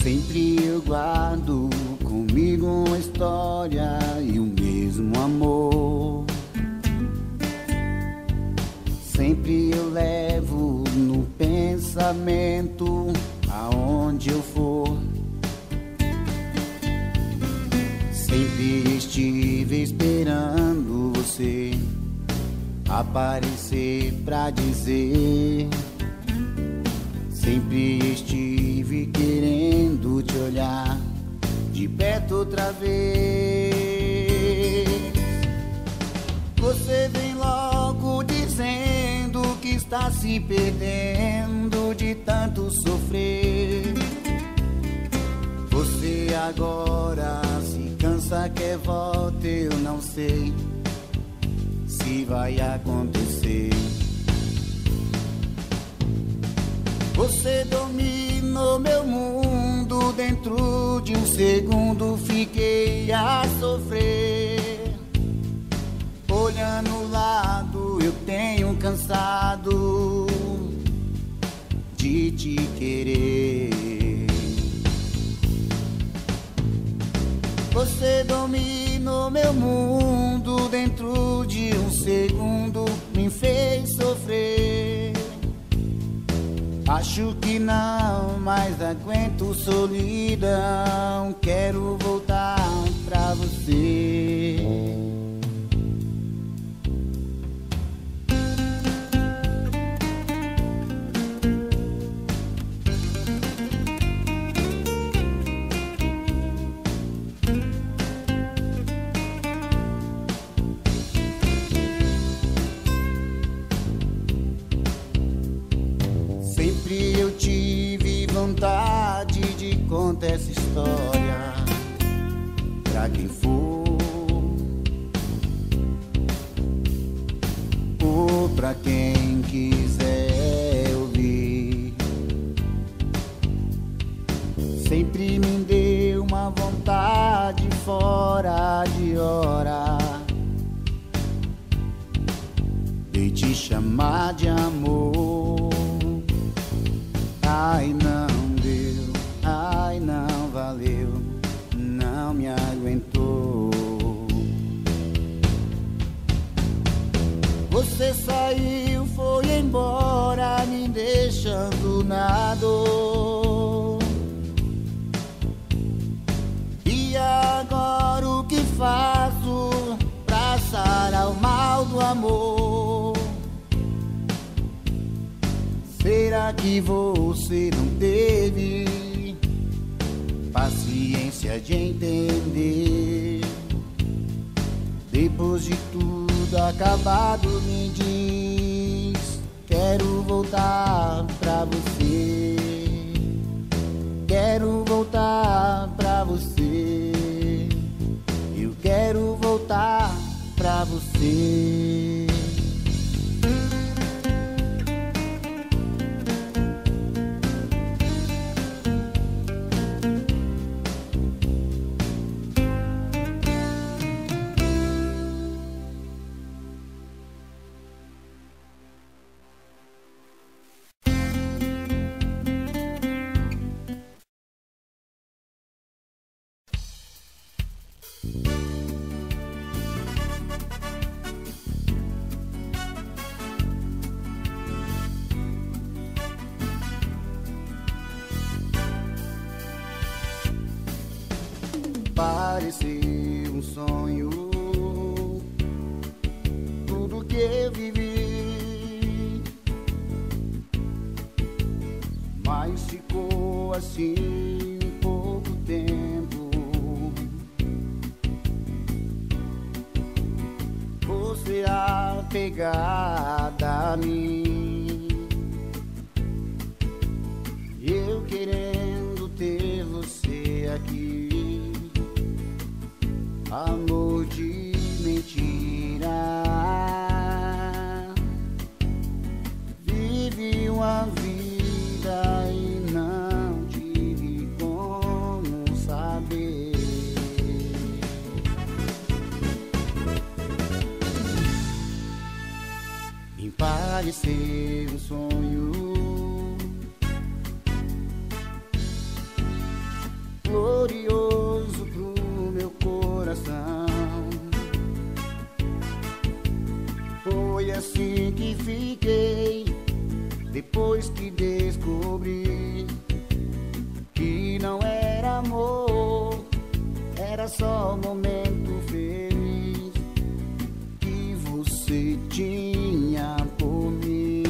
Sempre eu guardo comigo uma história e o mesmo amor. Sempre eu levo no pensamento aonde eu for. Sempre estive esperando você aparecer pra dizer. Sempre estive querendo te olhar de perto outra vez. Você vem logo dizendo que está se perdendo de tanto sofrer. Você agora se cansa, quer volta, eu não sei se vai acontecer. Você dominou meu mundo, dentro de um segundo fiquei a sofrer. Olhando o lado, eu tenho cansado de te querer. Você dominou meu mundo, dentro de um segundo me fez sofrer. Acho que não mais aguento solidão. Quero voltar pra você. Vontade de contar essa história pra quem for ou pra quem quiser ouvir. Sempre me deu uma vontade fora de hora de te chamar de amor. Ai, não deu, ai, não valeu, não me aguentou. Você saiu, foi embora, me deixando na dor. E agora o que faço pra sarar o mal do amor? Será que você não teve paciência de entender? Depois de tudo acabado, me diz: quero voltar pra você. Quero voltar pra você. Eu quero voltar pra você. Pareceu um sonho tudo que eu vivi, mas ficou assim pouco tempo. Você apegada a mim, eu querendo ter você aqui. Amor de mentira, vive uma vida e não tive como saber. Me pareceu um sonho depois que descobri que não era amor, era só um momento feliz que você tinha por mim.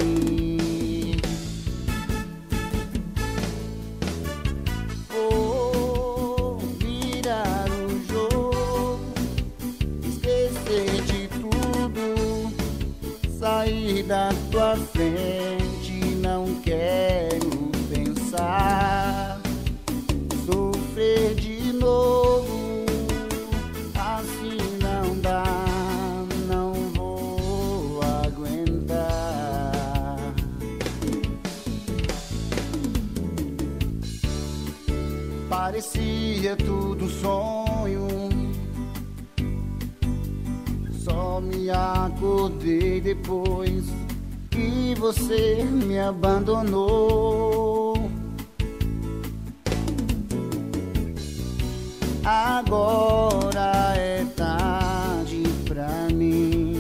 Vou virar o jogo, esquecer de tudo, sair da tua frente, não quero pensar, sofrer de novo, assim não dá, não vou aguentar. Parecia tudo um sonho, só me acordei depois que você me abandonou. Agora é tarde pra mim,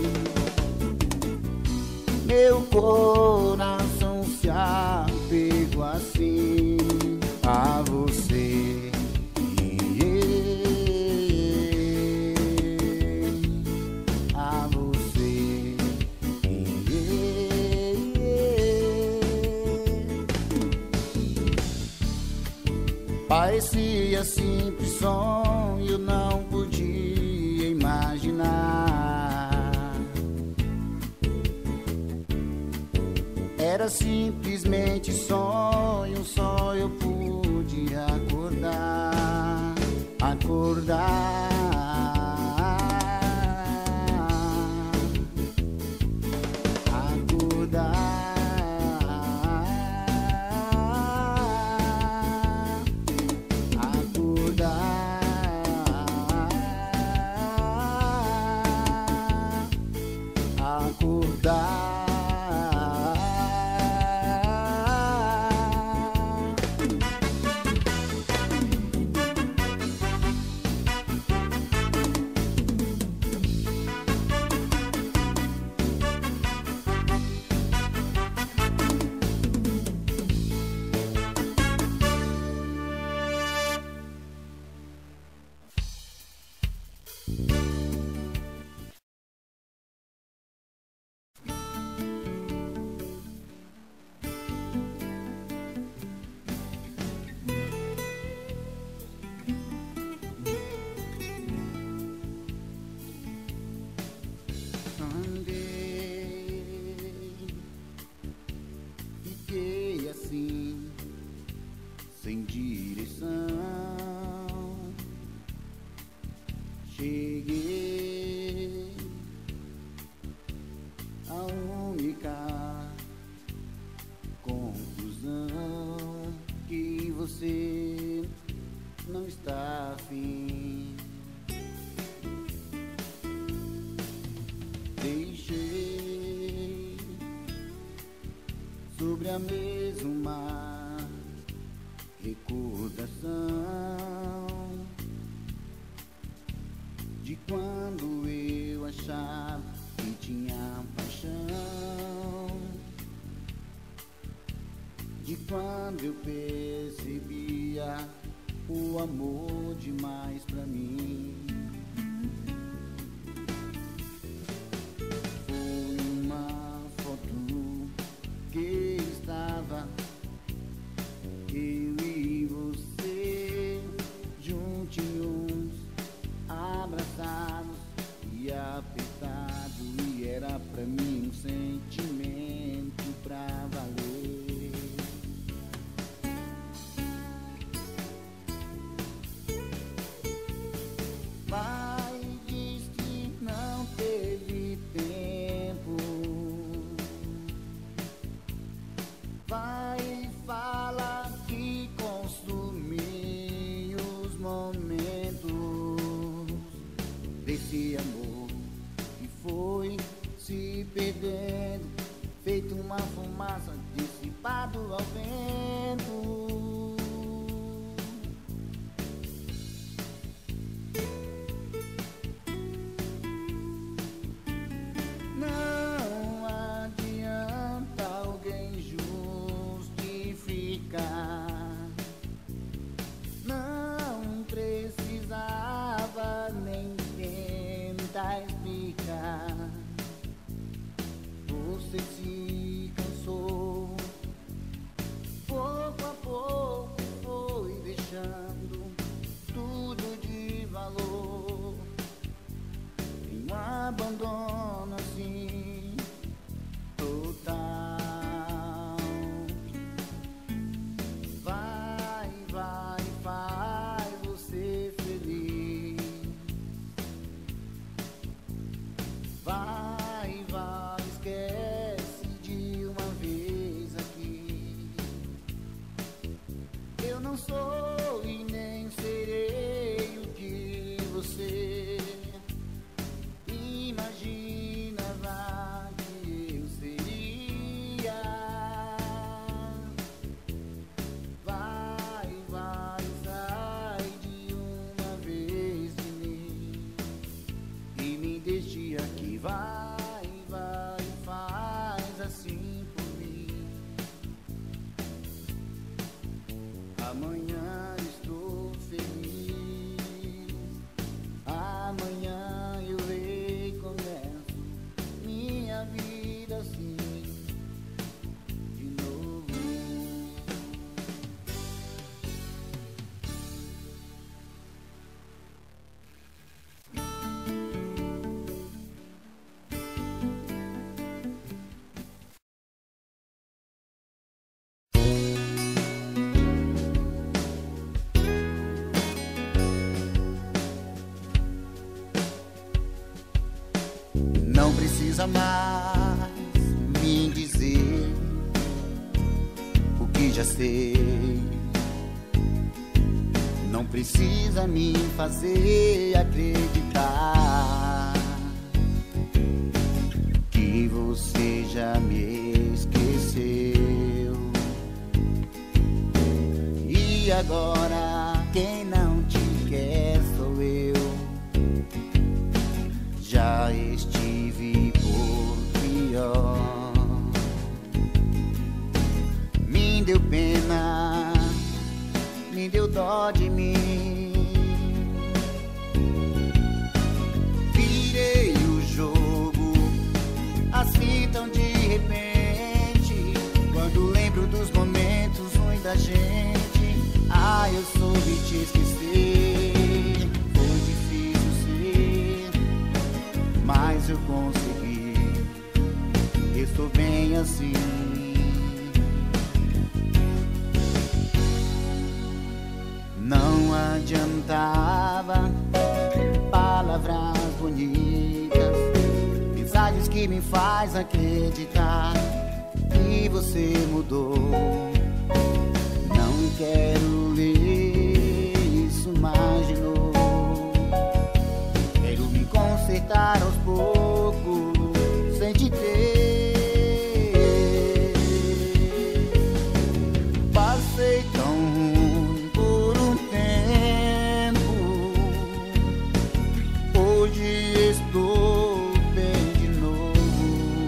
meu coração se apegou assim a você. A você. Parecia simples sonho, não podia imaginar. Era simplesmente sonho, só eu pude acordar, acordar. Fiquei assim, sem direção. Cheguei à única conclusão que você não está afim. Deixei sobre a mesma recordação de quando eu achava que tinha paixão, de quando eu percebia o amor demais pra mim. Foi uma foto que estava eu e você juntinhos, abraçados e apertados, e era pra mim um sentimento pra valer. Amanhã estou feliz, amanhã eu recomeço minha vida assim de novo. Não precisa mais me dizer o que já sei. Não precisa me fazer acreditar que você já me esqueceu. E agora quem não te quer sou eu. Já estive por pior. Me deu pena, me deu dó de mim. Virei o jogo assim tão de repente. Quando lembro dos momentos ruins da gente, eu soube te esquecer. Foi difícil ser, mas eu consegui. Estou bem assim. Não adiantava palavras bonitas, mensagens que me faz acreditar que você mudou. Não quero ler isso mais de novo. Quero me consertar aos poucos sem te ter. Passei tão ruim por um tempo, hoje estou bem de novo.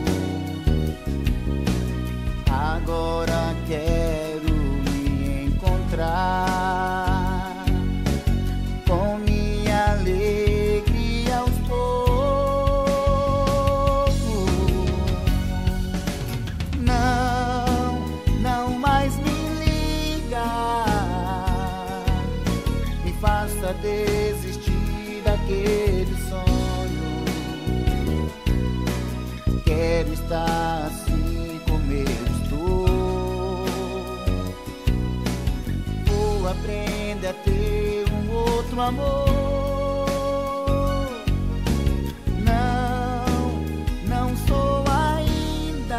Agora quero me encontrar com minha alegria aos poucos. Não mais me liga, me faça desistir daquele sonho. Quero estar assim como eu estou. Vou aprender a ter um outro amor. Não sou ainda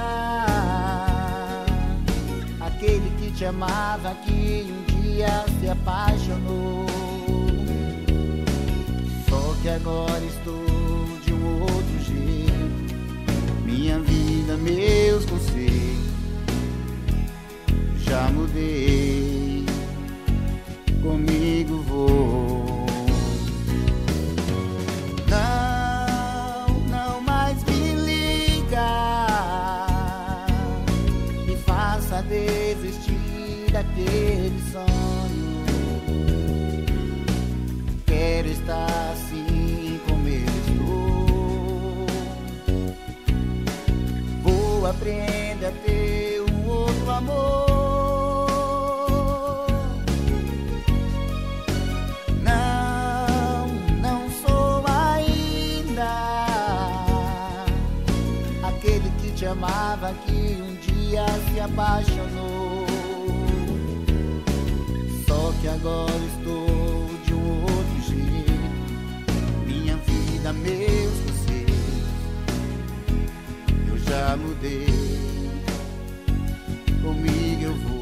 aquele que te amava, que um dia se apaixonou. Só que agora estou de um outro jeito. Minha vida, meus conceitos, já mudei. Comigo vou. Não mais me liga, me faça desistir daquele sonho. Quero estar assim como eu estou. Vou aprender a ter um outro amor. Não sou ainda aquele que te amava, que um dia se apaixonou. Só que agora estou de um outro jeito. Minha vida, meus conceitos, eu já mudei. Comigo eu vou.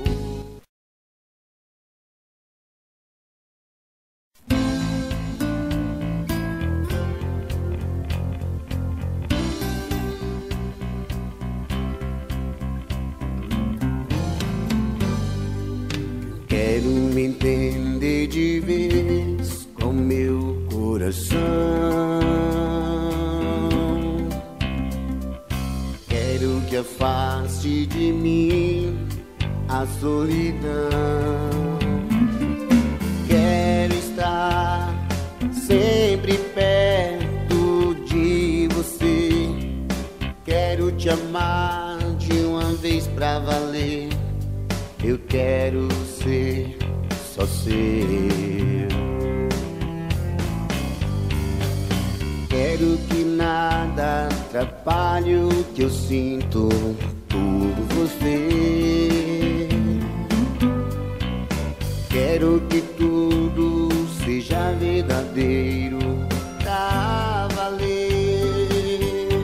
Quero me entender de vez com meu coração. Quero que afaste de mim a solidão. te amar de uma vez pra valer. Eu quero ser só seu. Quero que nada atrapalhe o que eu sinto por você. Quero que tudo seja verdadeiro pra valer.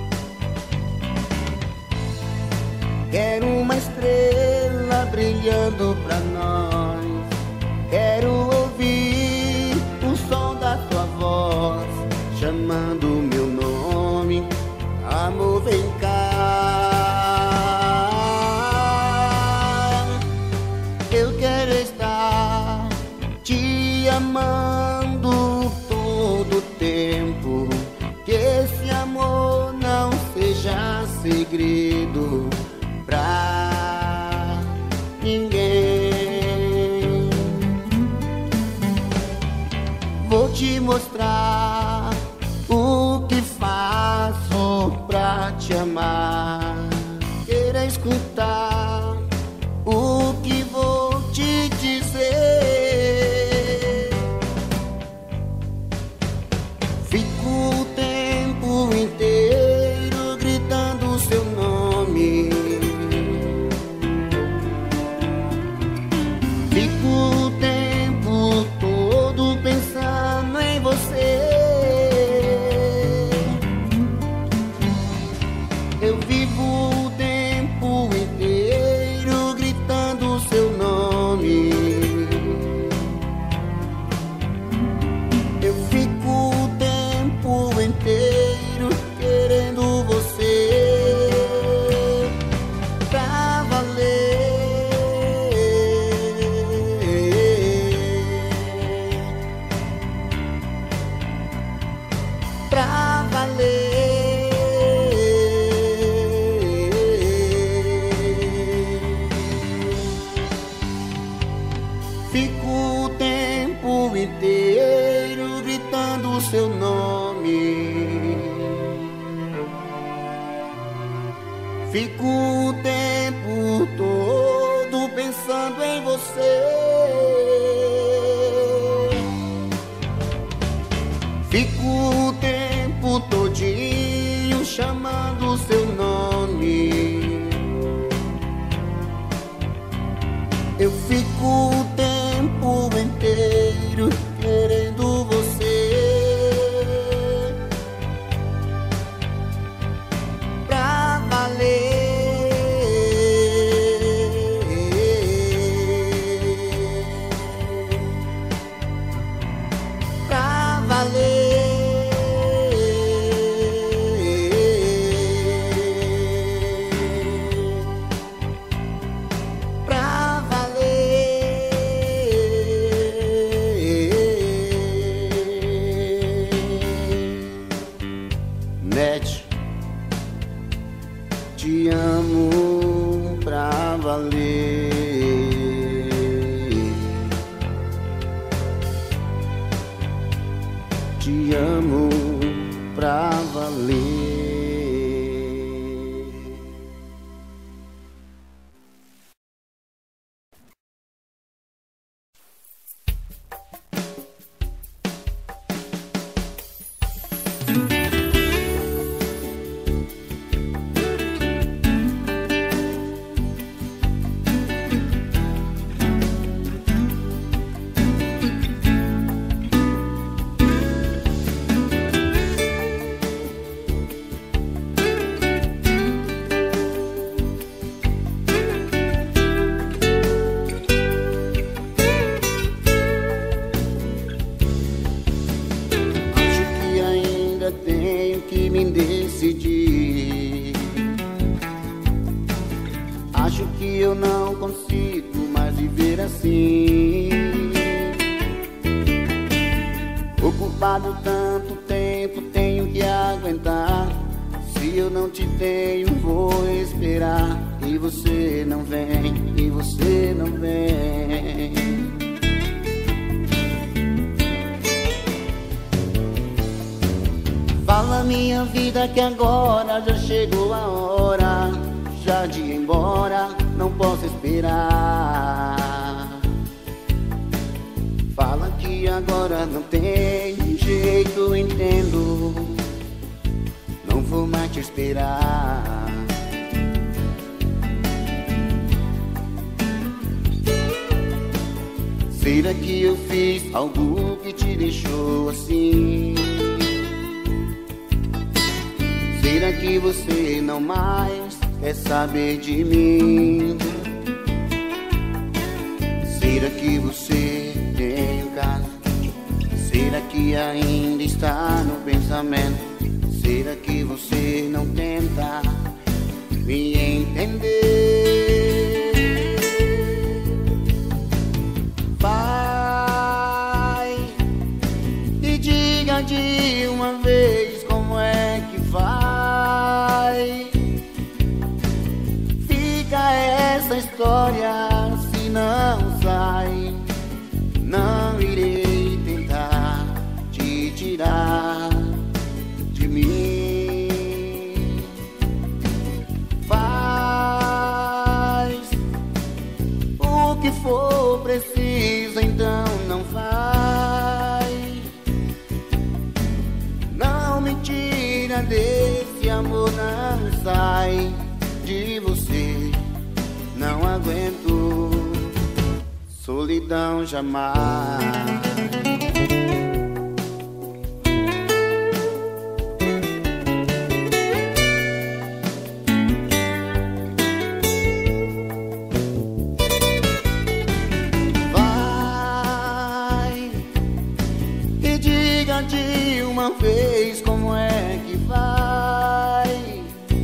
Quero uma estrela brilhando pra nós. Quero ouvir o som da tua voz chamando meu nome. Amor, vem cá. Eu quero estar te amando todo o tempo. Que esse amor não seja segredo pra ninguém. Vou te mostrar o que faço pra te amar. Queira escutar o que vou te dizer. Fico o tempo inteiro gritando seu nome. Fico o tempo todo pensando em você. Eu vivo o tempo inteiro gritando seu nome. Eu fico o tempo inteiro querendo você pra valer. Pra valer. Fico o tempo inteiro gritando seu nome. Fico o tempo todo pensando em você. Fico o tempo todinho chamando seu nome. Eu fico o tempo inteiro querendo você pra valer. Pra valer. Pra Net, te amo pra valer. Te amo pra valer. Tenho que me decidir. Acho que eu não consigo mais viver assim, ocupado tanto tempo, tenho que aguentar. Se eu não te tenho, vou esperar. E você não vem, e você não vem. Fala minha vida que agora já chegou a hora já de ir embora, não posso esperar. Fala que agora não tem jeito, entendo, não vou mais te esperar. Será que eu fiz algo que te deixou assim? Será que você não mais quer saber de mim? Será que você tem um caso? Será que ainda está no pensamento? Será que você não tenta me entender? Vai e diga de uma vez como é que vai. Fica essa história, se não sai, não irei tentar te tirar de mim. Faz o que for preciso, então não vai. Não me tira desse amor, não sai de você. Não aguento solidão jamais. De uma vez como é que vai.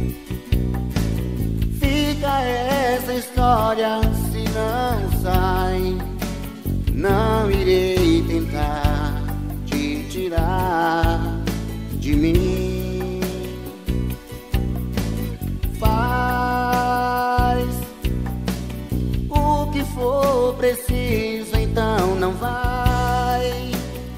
Fica essa história, se não sai, não irei tentar te tirar de mim. Faz o que for preciso, então não vai.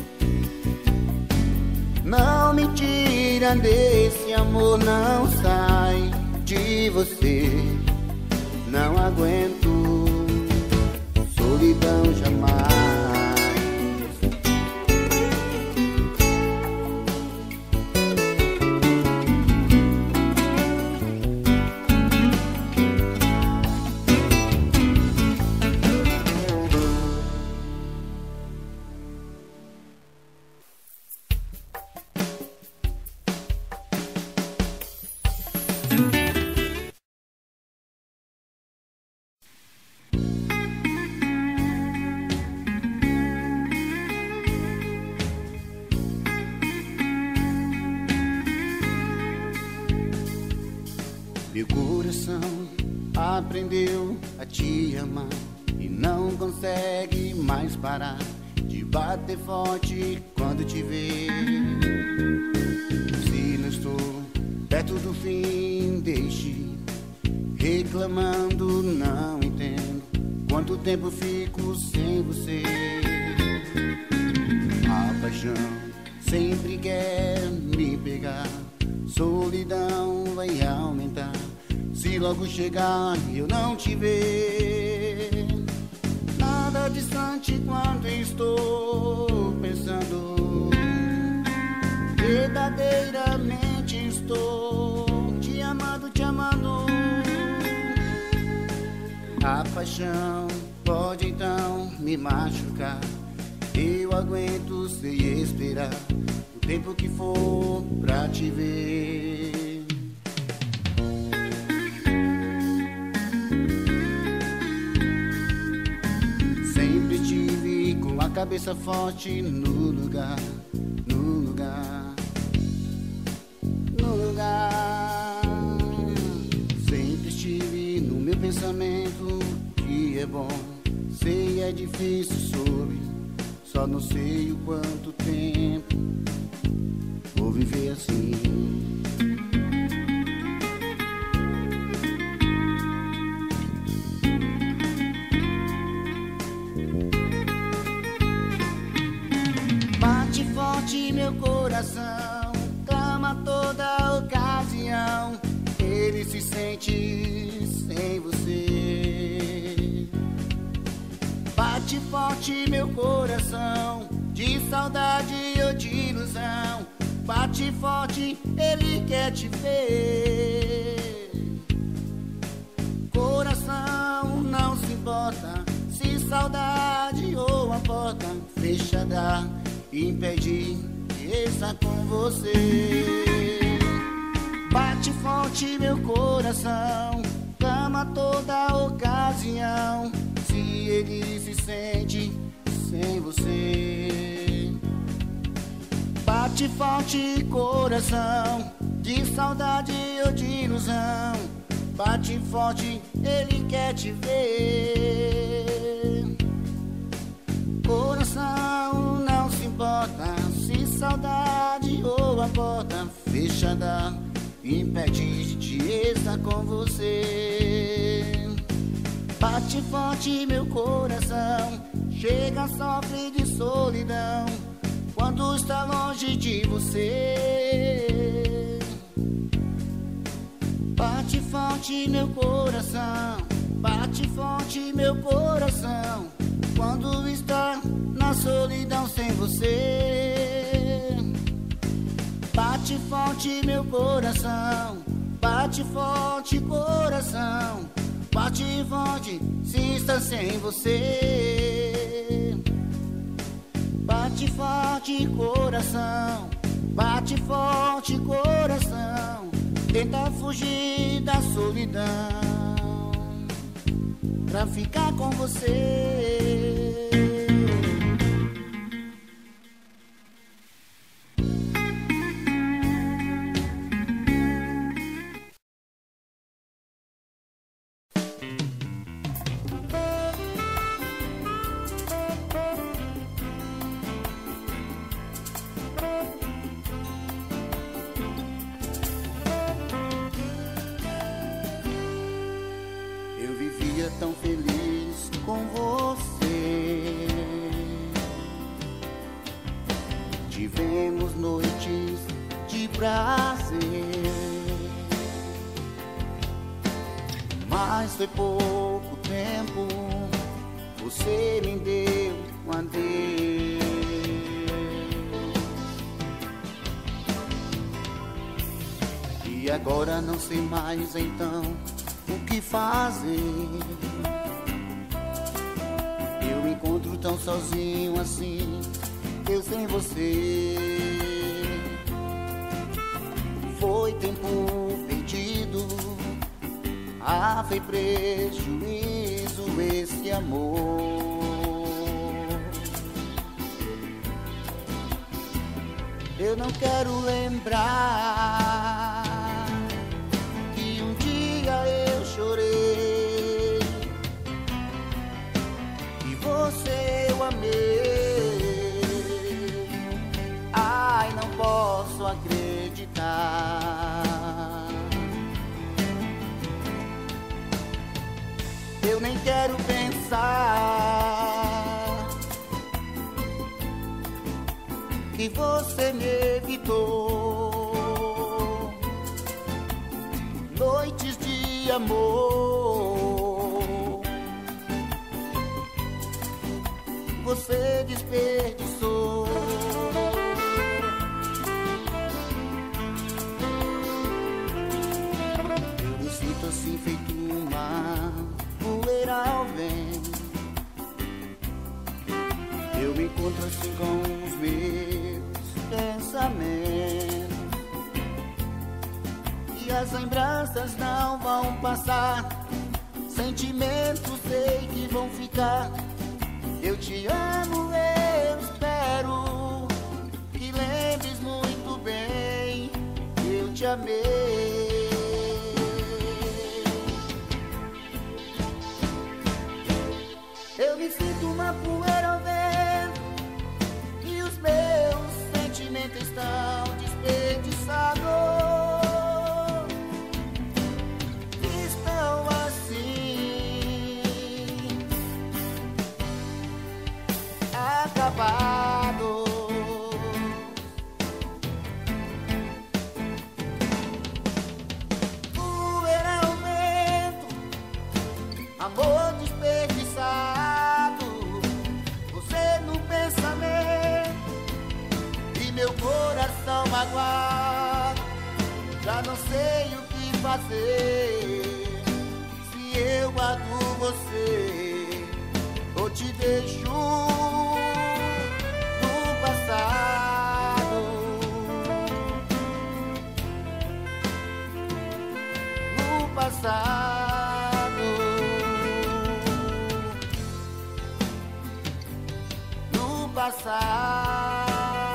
Não me tira desse amor, não sai de você. Não aguento solidão jamais. Meu coração aprendeu a te amar e não consegue mais parar de bater forte quando te vê. Se não estou perto do fim, deixe reclamando, não entendo quanto tempo fico sem você. A paixão sempre quer me pegar, solidão vai aumentar se logo chegar e eu não te ver. Nada distante quando estou pensando, verdadeiramente estou te amando, te amando. A paixão pode então me machucar, eu aguento sem esperar o tempo que for pra te ver. Sempre estive com a cabeça forte no lugar, no lugar, no lugar. Sempre estive no meu pensamento que é bom, sei é difícil, soube, só não sei o quanto tempo vou viver assim. Bate forte meu coração, clama toda sente sem você. Bate forte meu coração, de saudade ou de ilusão. Bate forte, ele quer te ver. Coração não se importa se saudade ou a porta fechada impede que estar com você. Bate forte meu coração, clama toda ocasião, se ele se sente sem você. Bate forte coração, de saudade ou de ilusão. Bate forte, ele quer te ver. Coração não se importa se saudade ou a porta fechada impede de estar com você. Bate forte meu coração, chega, sofre de solidão quando está longe de você. Bate forte meu coração, bate forte meu coração quando está na solidão sem você. Bate forte meu coração, bate forte coração, bate forte se está sem você. Bate forte coração, bate forte coração, tenta fugir da solidão pra ficar com você. Tão feliz com você. Tivemos noites de prazer, mas foi pouco tempo. Você me deu um adeus. E agora não sei mais então o que fazer. Eu me encontro tão sozinho assim, eu sem você. Foi tempo perdido, foi prejuízo esse amor. Eu não quero lembrar que um dia eu chorei e você eu amei. Ai, não posso acreditar. Eu nem quero pensar que você me evitou noites de amor. Você desperdiçou. Eu me sinto assim feito uma poeira ao vento. Eu me encontro assim com os meus pensamentos, e as lembranças não vão passar. Sentimentos sei que vão ficar. Eu te amo, eu espero que lembres muito bem que eu te amei. Eu me sinto uma poeira ao vento e os meus sentimentos estão desperdiçados. Estão assim, acabados. Poeira ao vento fazer? Se eu guardo você ou te deixo no passado, no passado, no passado.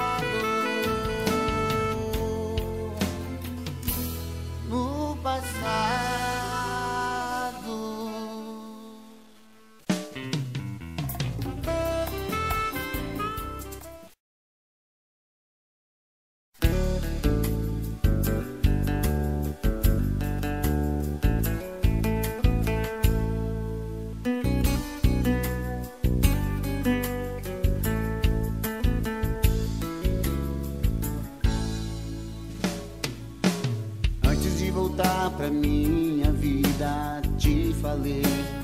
Voltar pra minha vida, te falei.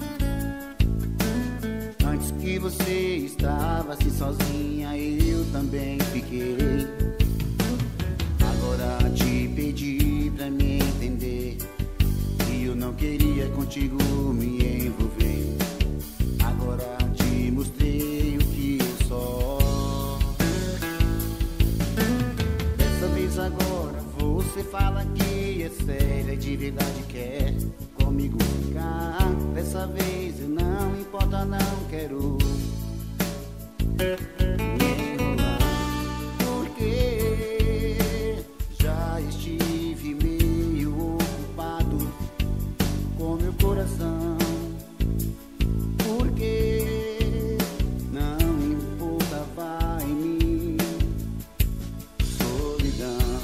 Antes que você estava assim sozinha, eu também fiquei. Agora te pedi pra me entender que eu não queria contigo me envolver. Agora te mostrei o que eu sou. Dessa vez agora você fala que é sério, é de verdade, quer comigo ficar. Dessa vez eu não importa, não quero me enrolar, porque já estive meio ocupado com meu coração. Porque não importava em mim solidão.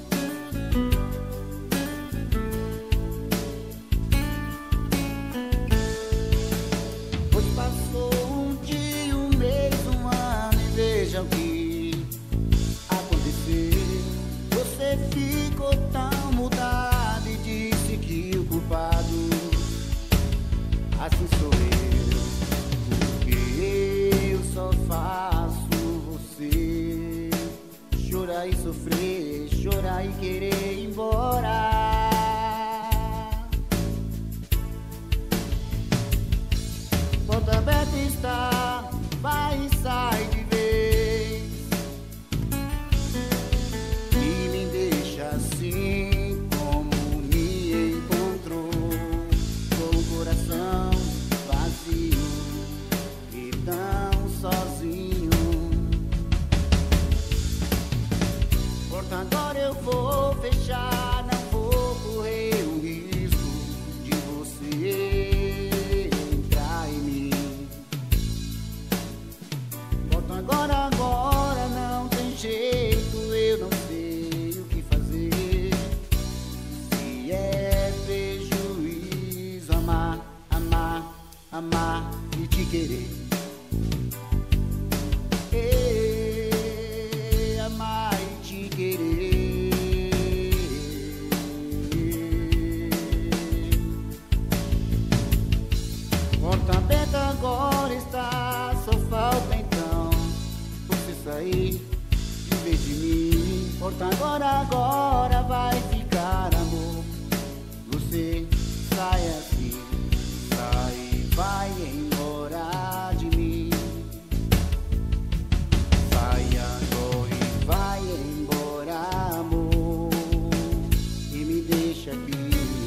O que aconteceu? Você ficou tão mudado e disse que o culpado assim sou eu, porque eu só faço você chorar e sofrer, chorar e querer ir embora. Porta aberta está, vai e sai de assim como me encontrou, com o coração vazio e tão sozinho. Porta agora eu vou fechar, não vou correr o risco de você entrar em mim. Porta agora não tem jeito, eu não sei o que fazer. Se é prejuízo amar, amar, amar e te querer. Amar e te querer. Porta aberta agora está, só falta então você sair de vez de mim. Porta agora vai ficar amor. Você sai assim, sai e vai embora de mim. Sai agora e vai embora, amor, e me deixa aqui.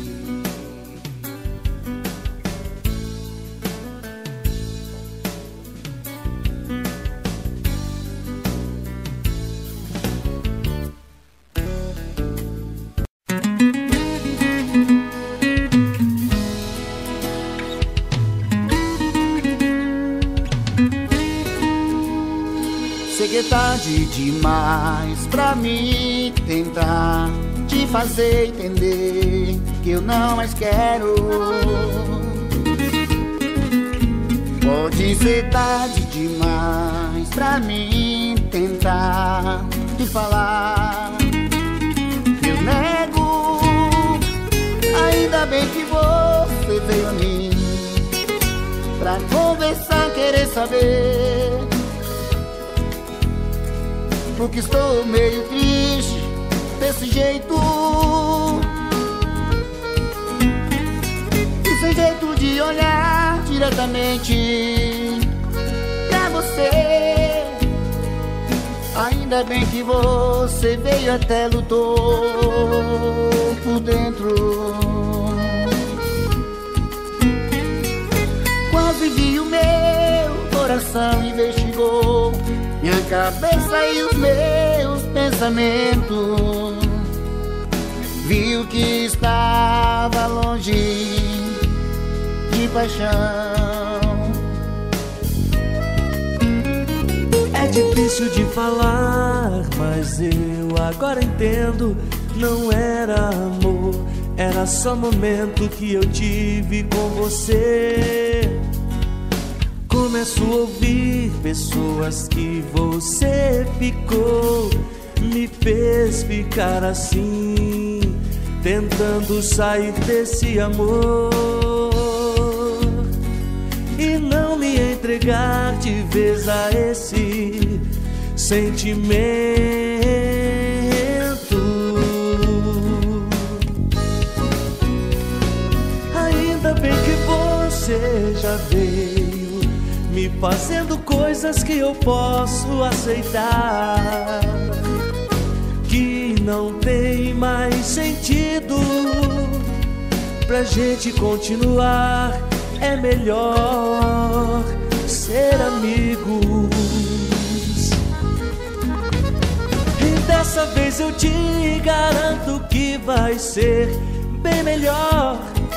Sei que é tarde demais pra mim tentar te fazer entender que eu não mais quero. Pode ser tarde demais pra mim tentar te falar que eu nego. Ainda bem que você veio a mim pra conversar, querer saber, porque estou meio triste desse jeito. de olhar diretamente pra você. Ainda bem que você veio até lutou por dentro. Quase vi o meu coração investigou minha cabeça e os meus pensamentos. Viu que estava longe de paixão. É difícil de falar, mas eu agora entendo. Não era amor, era só momento que eu tive com você. Começo a ouvir pessoas que você ficou, me fez ficar assim, tentando sair desse amor e não me entregar de vez a esse sentimento. Ainda bem que você já veio, me fazendo coisas que eu posso aceitar, que não tem mais sentido. Pra gente continuar é melhor ser amigos. E dessa vez eu te garanto que vai ser bem melhor.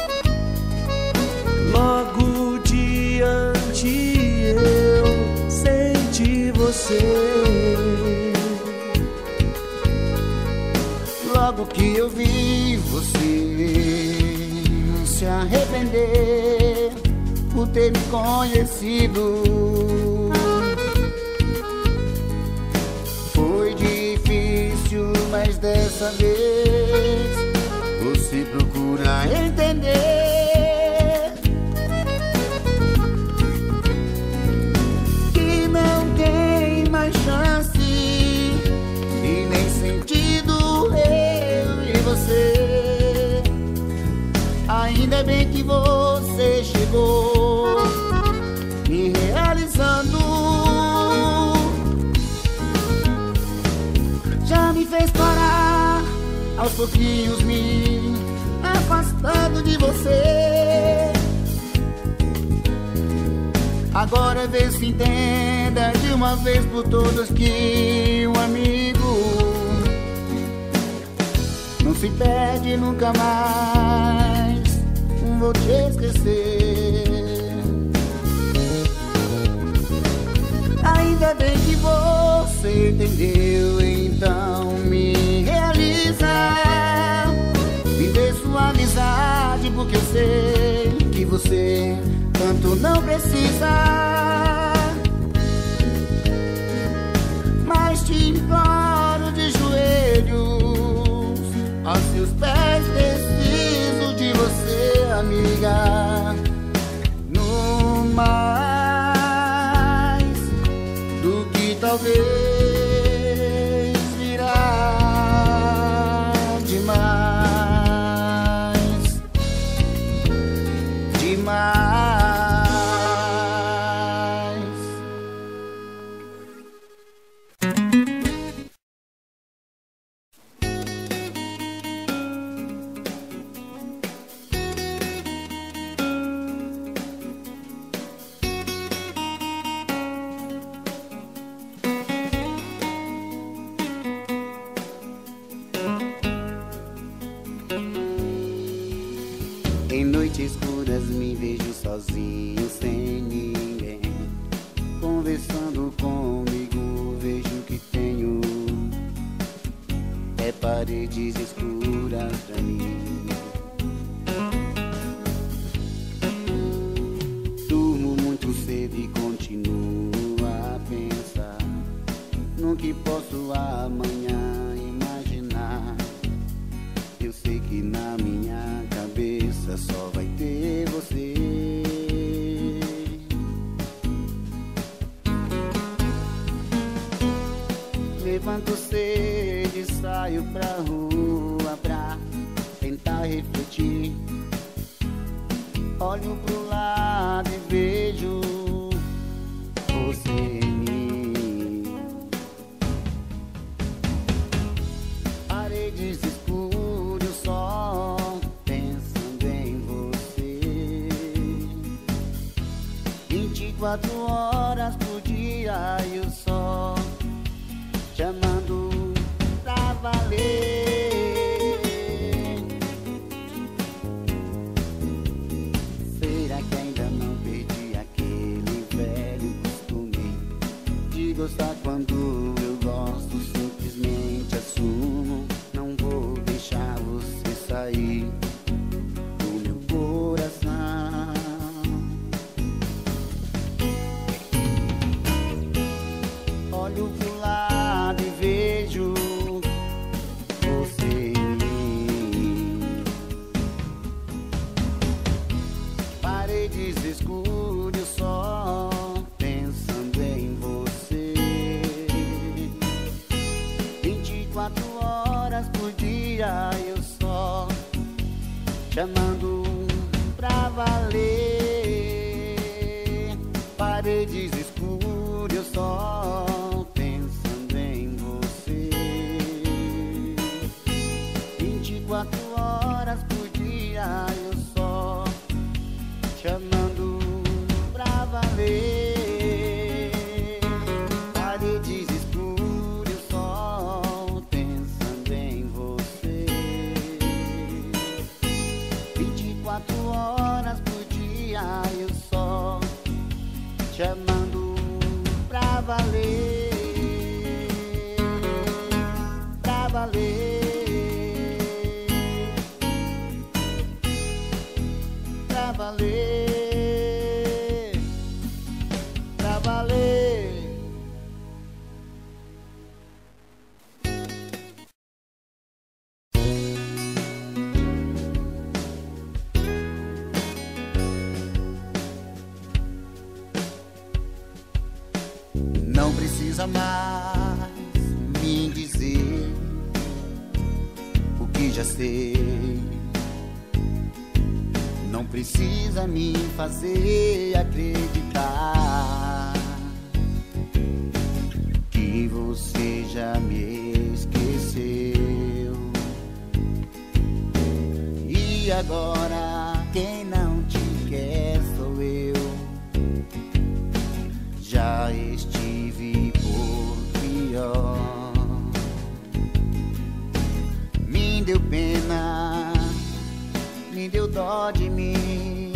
Logo diante eu senti você. Logo que eu vi você se arrepender por ter me conhecido, foi difícil, mas dessa vez você procura entender que não tem mais chance e nem sentido eu e você. Ainda bem que você chegou, me realizando. Já me fez parar, aos pouquinhos me afastando de você. Agora vê se entenda de uma vez por todas que um amigo não se perde nunca mais. Vou te esquecer. Ainda bem que você entendeu, então me realiza. Viver sua amizade, porque eu sei que você tanto não precisa. Mas te imploro de joelhos, aos seus pés preciso de você, amiga. No mais do que talvez virá demais, demais. Em noites escuras me vejo sozinho, sem ninguém. Conversando comigo, vejo que tenho é paredes escuras pra mim. Durmo muito cedo e continuo a pensar no que posso amanhã imaginar. Eu sei que na minha cabeça só vai ter você. Levanto cedo e saio pra rua pra tentar refletir. Olho pro lado e vejo você em mim. Paredes escuras, só pensando em você. 24 horas por dia e o sol chamando pra valer. Gostar quando eu gosto, simplesmente assumo. Não vou deixar você sair do meu coração. Olho pro lado e vejo você em mim. Paredes escuras, só pensando em você. 24 horas por dia e o sol chamando pra valer. Paredes escuras, eu só pensando em você. 24 horas por dia e o sol chamando pra valer. Paredes escuras, só pensando em você. 24 horas por dia e o sol chamando pra valer. Pra valer. Pra valer. Pra valer. Não precisa mais me dizer o que já sei. Não precisa me fazer acreditar que você já me esqueceu. E agora quem não te quer sou eu. Já estive por pior. Me deu pena, me deu dó de mim.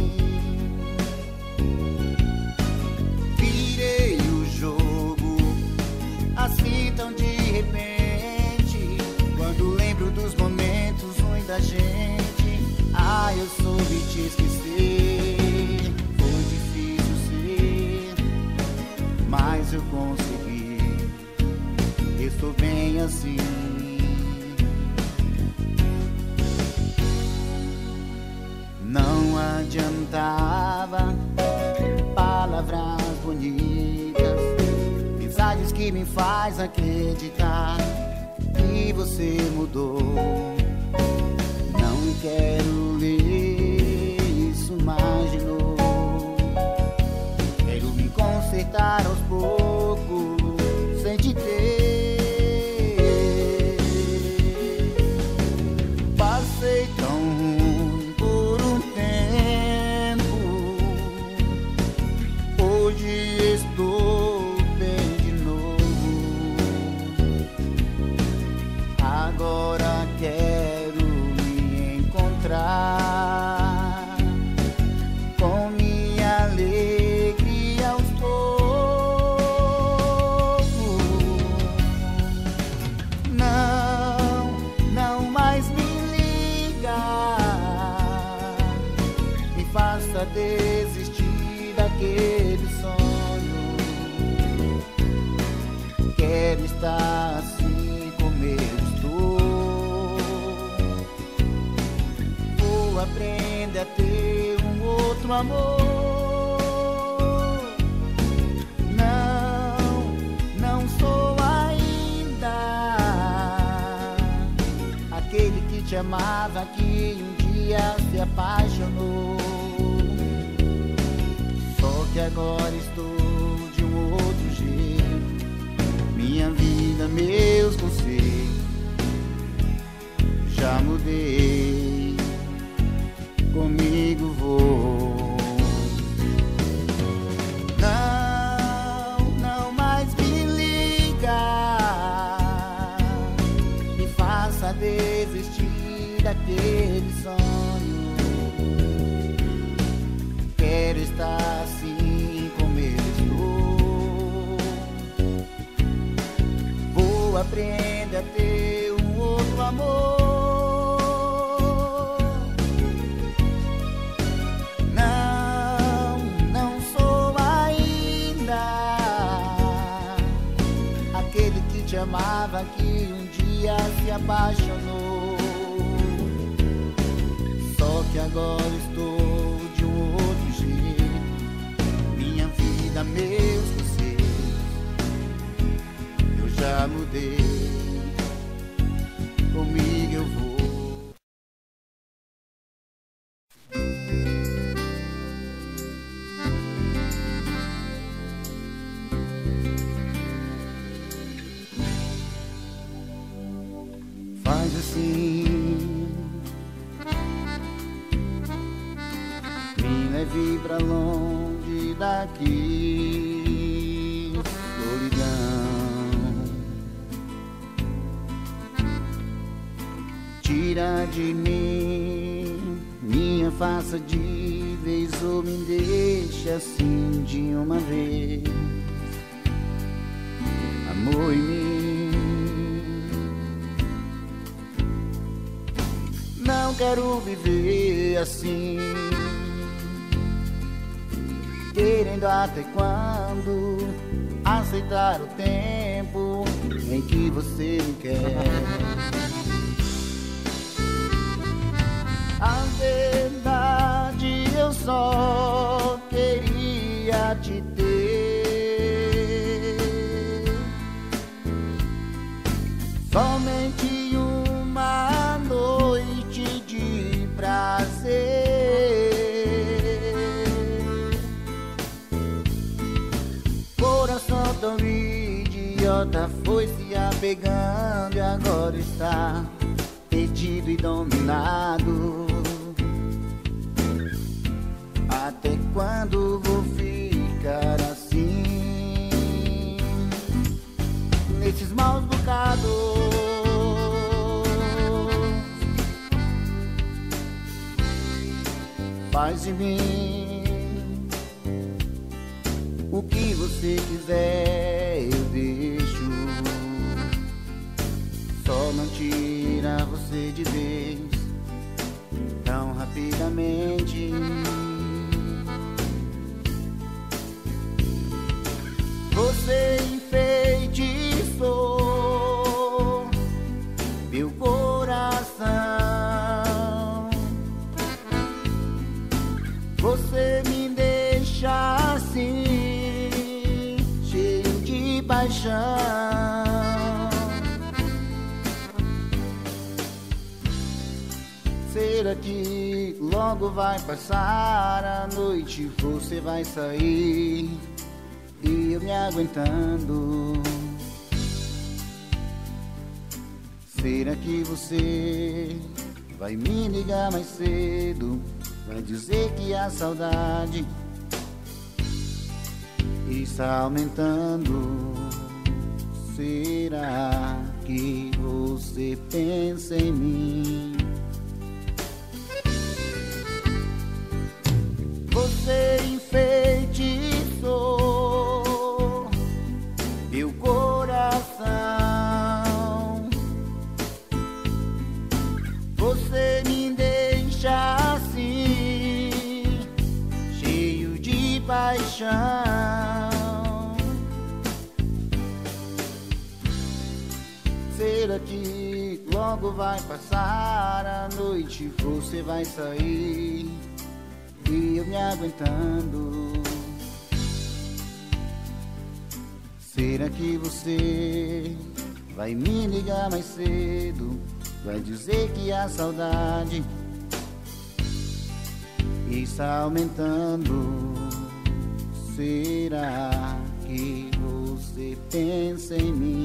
Virei o jogo assim tão de repente. Quando lembro dos momentos ruins da gente, eu soube te esquecer. Foi difícil ser, mas eu consegui. Estou bem assim. Não adiantava palavras bonitas, mensagens que me faz acreditar que você mudou. Não quero ler isso mais de novo. Quero me consertar aos poucos sem te ter. Passei tão ruim por um tempo, hoje estou bem de novo. Agora quero me encontrar com minha alegria aos poucos. Não mais me liga, me faça desistir daquele sonho. Quero estar assim como eu estou. Vou aprender a ter um outro amor. Não sou ainda aquele que te amava, que um dia se apaixonou. que agora estou de um outro jeito. Minha vida, meus conceitos, já mudei. Comigo vou. Não mais me liga, me faça desistir daquele sonho. Quero estar assim como eu estou. Vou aprender a ter um outro amor. Não sou ainda aquele que te amava, que um dia se apaixonou. Só que agora estou de um outro jeito. Minha vida, meus conceitos, eu já mudei. Comigo eu vou. Faz assim, me leve pra longe daqui, solidão. Tira de mim minha faça de vez, ou me deixa assim de uma vez. Amor em mim, não quero viver assim, querendo até quando aceitar o tempo em que você me quer. A verdade, eu só queria te ter, somente uma noite de prazer. Coração tão idiota foi se apegando e agora está perdido e dominado. Até quando vou ficar assim, nesses maus bocados? Faz de mim o que você quiser, eu deixo. Só não tira você de vez tão rapidamente. Você enfeitiçou meu coração. Você me deixa assim, cheio de paixão. Será que logo vai passar a noite? Você vai sair e eu me aguentando. Será que você vai me ligar mais cedo? Vai dizer que a saudade está aumentando. Será que você pensa em mim? Você enfeitiçou meu coração. Você me deixa assim, cheio de paixão. Será que logo vai passar a noite? Você vai sair e eu me aguentando. Será que você vai me ligar mais cedo? Vai dizer que a saudade está aumentando. será que você pensa em mim?